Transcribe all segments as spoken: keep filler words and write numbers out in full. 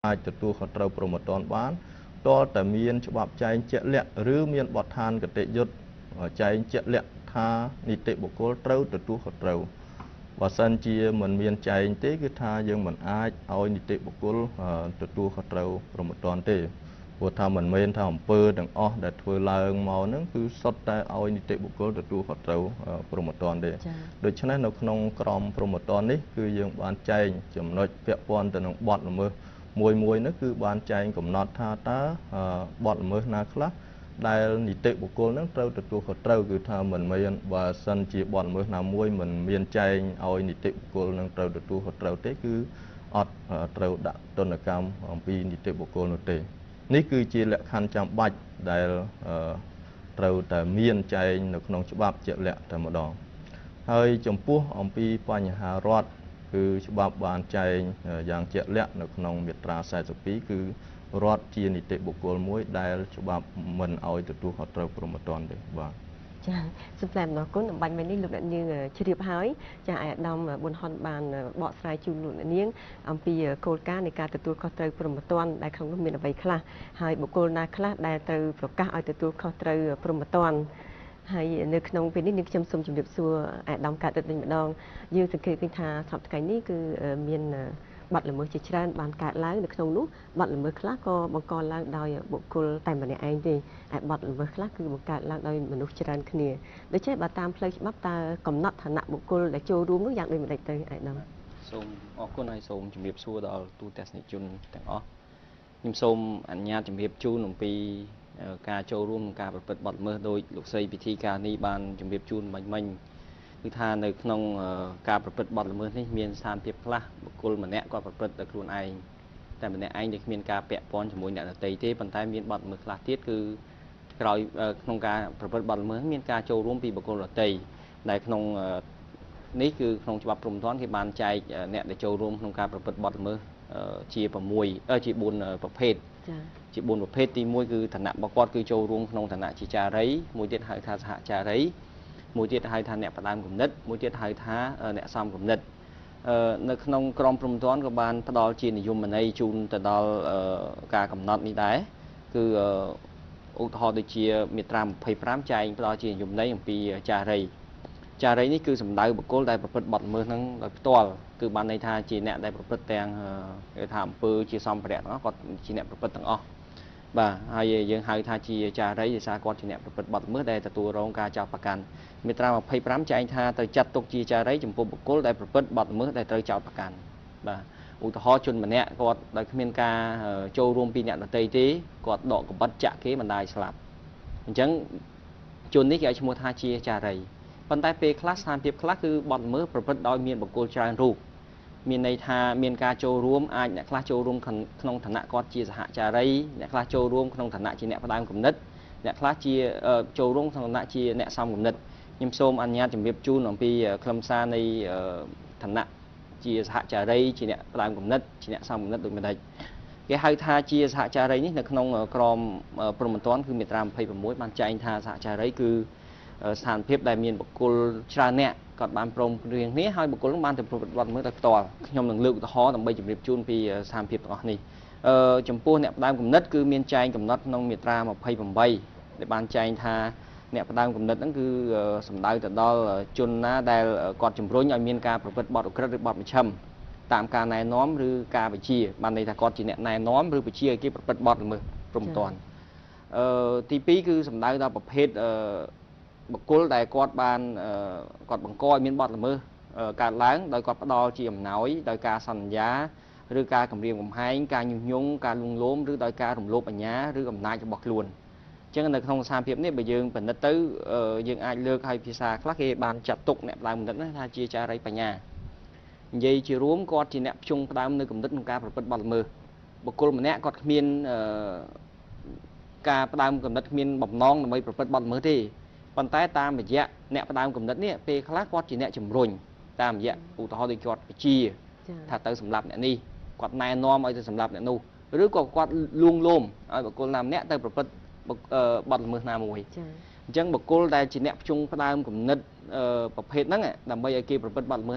អាចទទួលខុសត្រូវព្រមត្តនបានតើតែមានច្បាប់ចែងជាក់លាក់ឬមានបទដ្ឋានកតិយុត្តចែងជាក់លាក់ថានីតិបុគ្គលត្រូវទទួលខុសត្រូវបើសិនជាមិនមានចែងទេគឺថាយើងមិនអាចឲ្យនីតិបុគ្គលទទួលខុសត្រូវព្រមត្តនទេព្រោះថាមិនមែនថាអំពើទាំងអស់ដែលធ្វើឡើងមកហ្នឹងគឺសុទ្ធតែឲ្យនីតិបុគ្គលទទួលខុសត្រូវព្រមត្តនទេដូច្នេះនៅក្នុងក្រមព្រមត្តននេះគឺយើងបានចែងចំណុចពាក់ព័ន្ធទៅនឹងបទល្មើសមួយមួយនោះគឺបានចែងកំណត់ថាតើបទល្មើសណាខ្លះដែលនីតិបុគ្គលនឹងត្រូវទទួលខុសត្រូវគឺថាមិនមែនបើសិនជាបទល្មើសណាមួយមិនមានចែងឲ្យនីតិបុគ្គលនឹងត្រូវទទួលខុសត្រូវទេគឺអត់ត្រូវដាក់ទណ្ឌកម្មអំពីនីតិបុគ្គលនោះទេនេះគឺជាលក្ខខណ្ឌចាំបាច់ដែលត្រូវតែមានចែងនៅក្នុងច្បាប់ជាក់លាក់តែម្ដងហើយចំពោះអំពីបញ្ហារដ្ឋគឺច្បាប់បានចែងយ៉ាងជាក់លាក់នៅក្នុងមាត្រាសែសិបពីរគឺរដ្ឋជានីតិបុគ្គលមួយដែលច្បាប់មិនឲ្យទទួលខុសត្រូវព្រមត្តនទេបាទចាសូមថ្លែងអំណរគុណអំបញ្ញមិញនេះលោកអ្នកនាងជ្រាបហើយចាអាយដាមប៊ុនហុនបានបកស្រាយជូនលោកអ្នកនាងអំពីគោលការណ៍នៃការទទួលខុសត្រូវព្រមត្តនដែលក្នុងនោះមានអ្វីខ្លះហើយបុគ្គលណាខ្លះដែលត្រូវប្រកាសឲ្យទទួលខុសត្រូវព្រមត្តនហើយនៅក្នុងពេលនេះនាងខ្ញុំសូមជម្រាបសួរអាយដាមកើតវិញម្ដងយើងសង្កេតឃើញថាសប្តាហ៍ថ្ងៃនេះគឺមានបាត់ល្មើសជាច្រើនបានកើតឡើងនៅក្នុងនោះបាត់ល្មើសខ្លះក៏បង្កឡើងដោយបុគ្គលតែម្នាក់ឯងទេហើយបាត់ល្មើសខ្លះគឺបង្កើតឡើងដោយមនុស្សច្រើនគ្នាដូច្នេះបើតាមផ្លូវច្បាប់តើកំណត់ឋានៈបុគ្គលដែលចូលរួមនោះយ៉ាងដូចម្តេចទៅអាយដាមសូមអរគុណហើយសូមជម្រាបសួរដល់ទូទស្សនិកជនទាំងអស់ខ្ញុំសូមអនុញ្ញាតជម្រាបជូនអំពីការចូលរួមក្នុងការប្រព្រឹត្តបទល្មើសដោយលោកស្រីពិធីការនេះបានជម្រាបជូនមិញមិញគឺថានៅក្នុងការប្រព្រឹត្តបទល្មើសនេះមានស្ថានភាពខ្លះបុគ្គលម្នាក់គាត់ប្រព្រឹត្តតែខ្លួនឯងតែម្នាក់ឯងដែលគ្មានការពាក់ព័ន្ធជាមួយអ្នកដទៃទេប៉ុន្តែមានបទល្មើសខ្លះទៀតគឺក្រោយក្នុងការប្រព្រឹត្តបទល្មើសមានការចូលរួមពីបុគ្គលដទៃដែលក្នុងនេះគឺក្នុងច្បាប់ព្រហ្មទណ្ឌគេបានចែកអ្នកដែលចូលរួមក្នុងការប្រព្រឹត្តបទល្មើសជា6ជា4ប្រភេទជា4ប្រភេទទី1គឺឋានៈរបស់គាត់គឺចូលរួមក្នុងឋានៈជាចារីមួយទៀតហៅថាសហចារីមួយទៀតហៅថាអ្នកផ្ដើមគំនិតមួយទៀតហៅថាអ្នកសំគំនិតនៅក្នុងក្រមព្រហ្មទណ្ឌក៏បានផ្ដល់ជានិយមន័យជូនទៅដល់ការកំណត់នេះដែរគឺឧទាហរណ៍ដូចជាមាត្រាម្ភៃប្រាំចែងផ្ដល់ជានិយមន័យអំពីចារីចារីនេះគឺសំដៅបុគ្គលដែលប្រព្រឹត្តបទល្មើសហ្នឹងដោយផ្ទាល់គឺបានន័យថាជាអ្នកដែលប្រព្រឹត្តទាំងគេថាអំពើជាសម្ភារៈទាំងអស់គាត់ជាអ្នកប្រព្រឹត្តទាំងអស់បាទហើយយើងហៅថាជាចារីដោយសារគាត់ជាអ្នកប្រព្រឹត្តបទល្មើសដែលទទួលរងការចោទប្រកាន់មាត្រាម្ភៃប្រាំចែងថាត្រូវចាត់ទុកជាចារីចំពោះបុគ្គលដែលប្រព្រឹត្តបទល្មើសដែលត្រូវចោទប្រកាន់បាទឧទាហរណ៍ជនម្នាក់គាត់ដែលគ្មានការចូលរួមពីអ្នកដទៃទេគាត់ដកកបិតចាក់គេមិនដាច់ស្លាប់អញ្ចឹងជននេះគេឲ្យឈ្មោះថាជាចារីប៉ុន្តែពេលខ្លះស្ថានភាពខ្លះគឺបទល្មើសប្រព្រឹត្តដោយមានបុគ្គលច្រើនរូបមានន័យថាមានការចូលរួមអាចអ្នកខ្លះចូលរួមក្នុងឋានៈគាត់ជាសហចារីអ្នកខ្លះចូលរួមក្នុងឋានៈជាអ្នកផ្ដើមគំនិតអ្នកខ្លះជាចូលរួមក្នុងឋានៈជាអ្នកសំគំនិតខ្ញុំសូមអនុញ្ញាតជម្រាបជូនអំពីខ្លឹមសារនៃឋានៈជាសហចារីជាអ្នកផ្ដើមគំនិតជាអ្នកសំគំនិតដូចម្ដេចគេហៅថាជាសហចារីនេះនៅក្នុងក្រមព្រហ្មទណ្ឌគឺមាត្រាម្ភៃប្រាំមួយបានចែងថាសហចារីគឺស្ថានភាពដែលមានបុគ្គលច្រើនអ្នកគាត់បានព្រមព្រៀងគ្នាហើយបុគ្គលនោះបានទៅប្រព្រឹត្តបទល្មើសដោយផ្ទាល់ខ្ញុំនឹងលើកឧទាហរណ៍ដើម្បីជម្រាបជូនពីស្ថានភាពទាំងអស់នេះអឺចំពោះអ្នកផ្ដើមគំនិតគឺមានចែងកំណត់ក្នុងមាត្រាម្ភៃប្រាំបីដែលបានចែងថាអ្នកផ្ដើមគំនិតហ្នឹងគឺសំដៅទៅដល់ជនណាដែលគាត់ជំរុញឲ្យមានការប្រព្រឹត្តបទឧក្រិដ្ឋឬបទមជ្ឈិមតាមការណែនាំឬការបញ្ជាបានន័យថាគាត់ជាអ្នកណែនាំឬបញ្ជាឲ្យគេប្រព្រឹត្តបទល្មើសព្រមតាន់អឺទីពីរគឺសំដៅដល់ប្រភេទអឺបុគ្គលដែលគាត់បានគាត់បង្កឲ្យមានបទល្មើសកើតឡើងដោយគាត់ផ្ដល់ជាអំណោយដោយការសន្យាឬការគម្រាមកំហែងការញុះញង់ការលួងលោមឬដោយការរំលោភអាជ្ញាឬអំណាចរបស់ខ្លួនអញ្ចឹងនៅក្នុងស្ថានភាពនេះបើយើងពិនិត្យទៅយើងអាចលើកឲ្យភាសាខ្លះគេបានចាត់ទុកអ្នកផ្ដើមគំនិតថាជាចារីបញ្ញានិយាយជារួមគាត់ជាអ្នកភ្ជង់ផ្ដើមនៅគំនិតក្នុងការប្រព្រឹត្តបទល្មើសបុគ្គលម្នាក់គាត់គ្មានការផ្ដើមគំនិតគ្មានបំណងដើម្បីប្រព្រឹត្តបទល្មើសទេប៉ុន្តែតាមរយៈអ្នកផ្ដើមគំនិតនេះពេលខ្លះគាត់ជាអ្នកជំរុញតាមរយៈឧទាហរណ៍ដូចគាត់បញ្ជាថាទៅសម្លាប់អ្នកនេះគាត់ណែនាំឲ្យទៅសម្លាប់អ្នកនោះឬក៏គាត់លួងលោមឲ្យបុគ្គលណាម្នាក់ទៅប្រព្រឹត្តបទល្មើសណាមួយអញ្ចឹងបុគ្គលដែលជាអ្នកភ្ជង់ផ្ដើមគំនិតប្រភេទហ្នឹងដើម្បីឲ្យគេប្រព្រឹត្តបទល្មើសហ្នឹង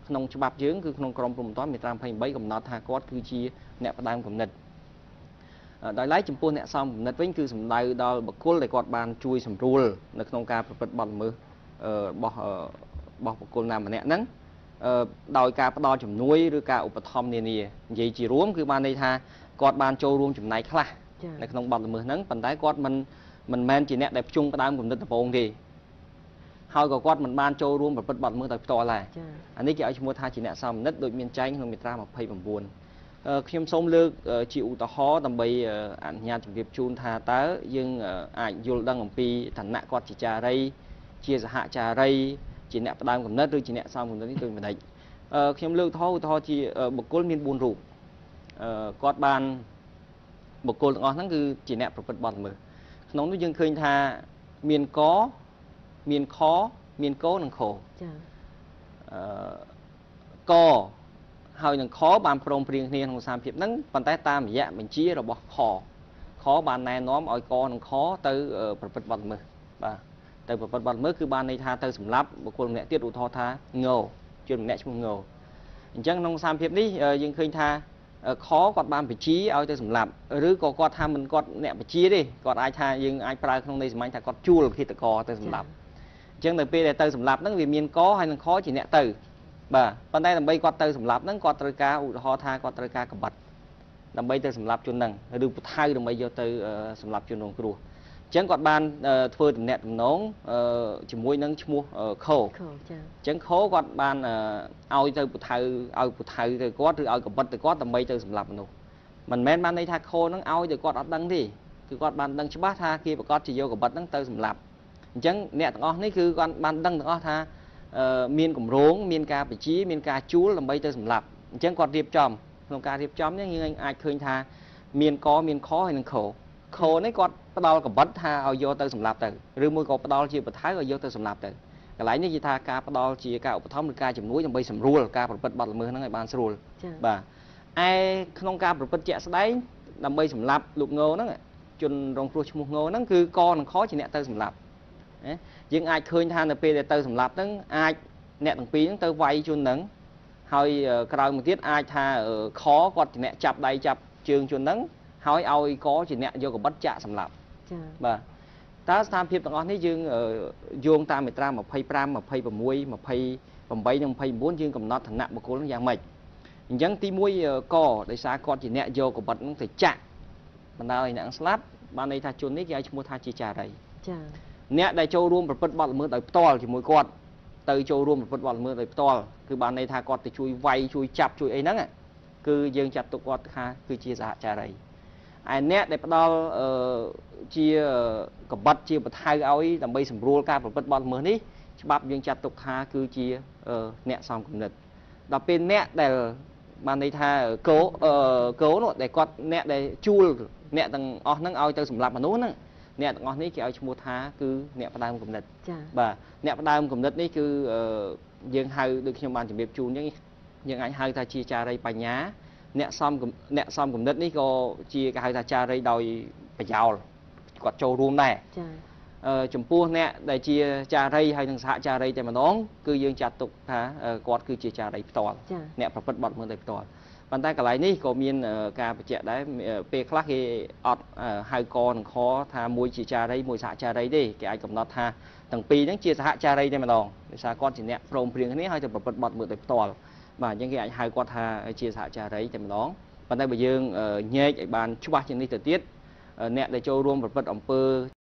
ក្នុងច្បាប់យើងគឺក្នុងក្រមព្រំប្រទានមាត្រាยี่สิบแปดកំណត់ថាគាត់គឺជាអ្នកផ្ដើមគំនិតដោយឡែកចំពោះអ្នកសំគំនិតវិញគឺសំដៅដល់បុគ្គលដែលគាត់បានជួយសម្រួលនៅក្នុងការប្រព្រឹត្តបទល្មើសរបស់របស់បុគ្គលណាម្នាក់ហ្នឹងដោយការផ្ដល់ជំនួយឬការឧបត្ថម្ភនានានិយាយជារួមគឺបានន័យថាគាត់បានចូលរួមចំណែកខ្លះនៅក្នុងបទល្មើសហ្នឹងប៉ុន្តែគាត់មិនមិនមែនជាអ្នកដែលភ្ជង់ផ្ដើមគំនិតដំបូងទេហើយក៏គាត់មិនបានចូលរួមប្រព្រឹត្តបទល្មើសដោយផ្ទាល់ដែរអានេះគេឲ្យឈ្មោះថាជាអ្នកសំគំនិតដូចមានចែងក្នុងមាត្រាยี่สิบเก้าខ្ញុំសូមលើកជាឧទាហរណ៍ដើម្បីអនុញ្ញាតជម្រាបជូនថាតើយើងអាចយល់ដឹងអំពីឋានៈគាត់ជាចារីជាសហចារីជាអ្នកផ្ដើមគំនិតឬជាអ្នកសំគំនិតនេះដូចមិនដេចខ្ញុំលើកឧទាហរណ៍ឧទាហរណ៍ជាបុគ្គលមានបួនរូបគាត់បានបុគ្គលទាំងអស់ហ្នឹងគឺជាអ្នកប្រព្រឹត្តបទល្មើសក្នុងនោះយើងឃើញថាមានកមានខមានកនិងខចាអឺកហើយនឹងខបានព្រមព្រៀងគ្នាក្នុងសាមភាពហ្នឹងប៉ុន្តែតាមរយៈបញ្ជារបស់ខខបានណែនាំឲ្យកនិងខទៅប្រព្រឹត្តបទល្មើសបាទទៅប្រព្រឹត្តបទល្មើសគឺបានន័យថាទៅសម្លាប់បុគ្គលម្នាក់ទៀតឧទាហរណ៍ថាងោជនម្នាក់ឈ្មោះងោអញ្ចឹងក្នុងសាមភាពនេះយើងឃើញថាខគាត់បានបញ្ជាឲ្យទៅសម្លាប់ឬក៏គាត់ថាមិនគាត់អ្នកបញ្ជាទេគាត់អាចថាយើងអាចប្រើក្នុងន័យសាមញ្ញថាគាត់ជួលឃាតករទៅសម្លាប់អញ្ចឹងនៅពេលដែលទៅសម្លាប់ហ្នឹងវាមានកហើយនឹងខជាអ្នកទៅបាទប៉ុន្តែដើម្បីគាត់ទៅសម្លាប់ហ្នឹងគាត់ត្រូវការឧទាហរណ៍ថាគាត់ត្រូវការកបិតដើម្បីទៅសម្លាប់ជនហ្នឹងឬពូថៅដើម្បីយកទៅសម្លាប់ជនរងគ្រោះអញ្ចឹងគាត់បានធ្វើតំណែងតំណងជាមួយនឹងឈ្មោះខោចាអញ្ចឹងខោគាត់បានឲ្យទៅពូថៅឲ្យពូថៅទៅគាត់ឬឲ្យកបិតទៅគាត់ដើម្បីទៅសម្លាប់មនុស្សមិនមែនបានន័យថាខោហ្នឹងឲ្យទៅគាត់អត់ដឹងទេគឺគាត់បានដឹងច្បាស់ថាគេប្រកាសជាយកកបិតហ្នឹងទៅសម្លាប់អញ្ចឹងអ្នកទាំងអស់នេះគឺគាត់បានដឹងទាំងអស់ថាមានគម្រោងមានការបញ្ជាមានការជួលដើម្បីទៅសម្លាប់អញ្ចឹងគាត់រៀបចំក្នុងការរៀបចំនេះយើងអាចឃើញថាមានកមានខហើយនឹងខខនេះគាត់ផ្ដល់កបិតថាឲ្យយកទៅសម្លាប់ទៅឬមួយក៏ផ្ដល់ជាបថៅឲ្យយកទៅសម្លាប់ទៅកន្លែងនេះគេថាការផ្ដល់ជាការឧបត្ថម្ភឬការជំនួយដើម្បីសម្រួលការប្រព្រឹត្តបទល្មើសហ្នឹងឲ្យបានស្រួលបាទឯក្នុងការប្រព្រឹត្តជាក់ស្ដែងដើម្បីសម្លាប់លោកងោហ្នឹងជនរងគ្រោះឈ្មោះងោហ្នឹងគឺកនិងខជាអ្នកទៅសម្លាប់យើងអាចឃើញថានៅពេលដែលទៅសម្លាប់ហ្នឹងអាចអ្នកទាំងពីរហ្នឹងទៅវាយជនហ្នឹងហើយក្រោយមកទៀតអាចថាខគាត់ជាអ្នកចាប់ដៃចាប់ជើងជនហ្នឹងហើយឲ្យកជាអ្នកយកកបិតចាក់សម្លាប់ចា៎បាទតើស្ថានភាពទាំងអស់នេះយើងយោងតាមមាត្រាยี่สิบห้า ยี่สิบหก ยี่สิบแปด និងยี่สิบเก้าយើងកំណត់ឋានៈបុគ្គលហ្នឹងយ៉ាងម៉េចអញ្ចឹងទីមួយកដោយសារគាត់ជាអ្នកយកកបិតហ្នឹងទៅចាក់បណ្ដាលឲ្យអ្នកស្លាប់បានន័យថាជននេះគេឲ្យឈ្មោះថាជាចារីចា៎អ្នកដែលចូលរួមប្រព្រឹត្តបទល្មើសដោយផ្ទាល់ជាមួយគាត់ទៅចូលរួមប្រព្រឹត្តបទល្មើសដោយផ្ទាល់គឺបានន័យថាគាត់ទៅជួយវាយជួយចាប់ជួយអីហ្នឹងគឺយើងចាត់ទុកគាត់ថាគឺជាសហចារីឯអ្នកដែលផ្ដល់ជាកបិតជាបថៅឲ្យដើម្បីសម្រួលការប្រព្រឹត្តបទល្មើសនេះច្បាប់យើងចាត់ទុកថាគឺជាអ្នកសំគំនិតដល់ពេលអ្នកដែលបានន័យថាកោកោនោះដែលគាត់អ្នកដែលជួលអ្នកទាំងអស់ហ្នឹងឲ្យទៅសម្លាប់មនុស្សហ្នឹងអ្នកទាំងអស់នេះគេឲ្យឈ្មោះថាគឺអ្នកផ្ដើមគំនិតបាទអ្នកផ្ដើមគំនិតនេះគឺយើងហៅដូចខ្ញុំបានជម្រាបជូនអញ្ចឹងយើងអាចហៅថាជាចារីបញ្ញាអ្នកសំអ្នកសំគំនិតនេះក៏ជាគេហៅថាចារីដោយប្រយោលគាត់ចូលរួមដែរចា៎ចំពោះអ្នកដែលជាចារីហើយនឹងសហចារីតែម្ដងគឺយើងចាត់ទុកថាគាត់គឺជាចារីផ្ទាល់អ្នកប្រព្រឹត្តបទល្មើសដោយផ្ទាល់ប៉ុន្តែកន្លែងនេះក៏មានការបញ្ជាក់ដែរពេលខ្លះគេអត់ហៅកនិងខថាមួយជាចារីមួយសហចារីទេគេអាចកំណត់ថាទាំងពីរហ្នឹងជាសហចារីតែម្ដងដោយសារគាត់ជាអ្នកព្រមព្រៀងគ្នាហើយទៅប្រព្រឹត្តបទល្មើសដោយផ្ទាល់បាទអញ្ចឹងគេអាចហៅគាត់ថាជាសហចារីតែម្ដងប៉ុន្តែបើយើងញែកឲ្យបានច្បាស់ជាងនេះទៅទៀតអ្នកដែលចូលរួមប្រព្រឹត្តអំពើ